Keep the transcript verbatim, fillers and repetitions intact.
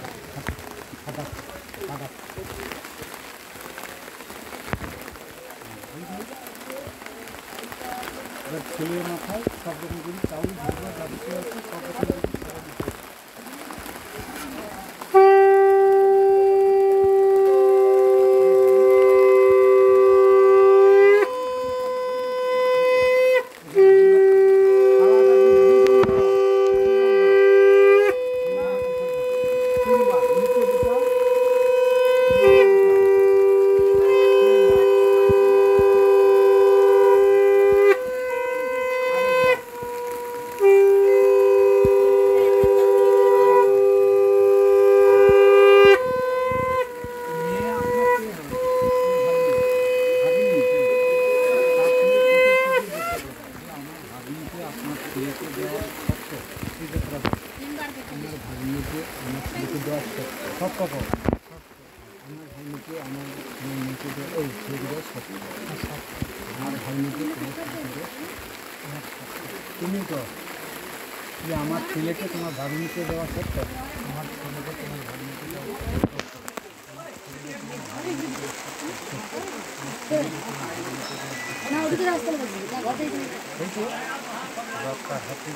ছেলে মাথায় সব রকমগুলি চাউল ভেজা যাবতীয় আছে সব রকম সব কথা আমার ভাই নিচে আমার নিচে ওই সেগুলো সব আমার ভাই নিচে তুমি তো যে আমার ছেলেকে তোমার ভাবি নিচে দেওয়া সত্য আমার ছেলেকে তোমার ভাবি নিচে দেওয়া রাস্তার হাতে